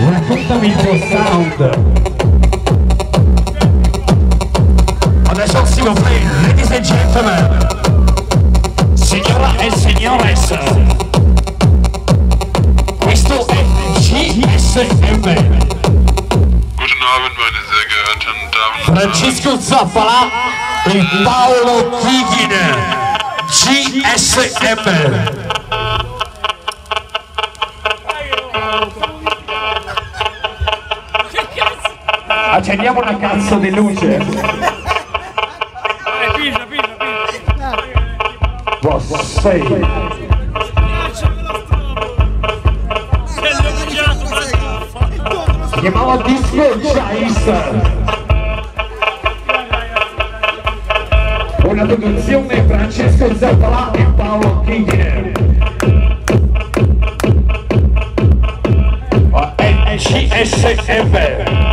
Raccontami il tuo sound. Adesso si offre, ladies and gentlemen, signora e signores, questo è GSM. Guten Abend, meine sehr geehrten Damen und Herren. Francesco Zappala e Paolo Chighin, GSM. Accendiamo una cazzo di luce. Sei. Si chiamava Disco Chase. Una produzione Francesco Zappala e Paolo Chighin. È GSM.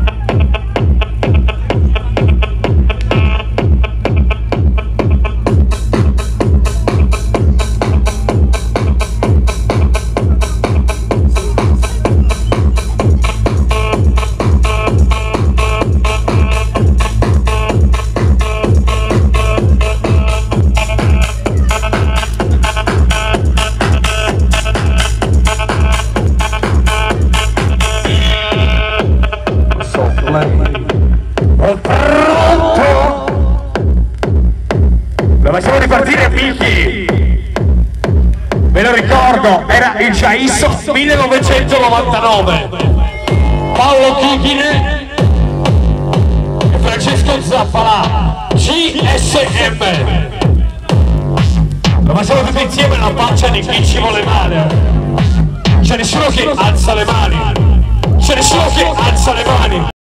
Lo facciamo ripartire, Pinky! Ve lo ricordo, era il Chaiso 1999. Paolo Chighin e Francesco Zappala, GSM. Lo facciamo tutti insieme alla pancia di chi ci vuole male. C'è nessuno che alza le mani. C'è nessuno che alza le mani.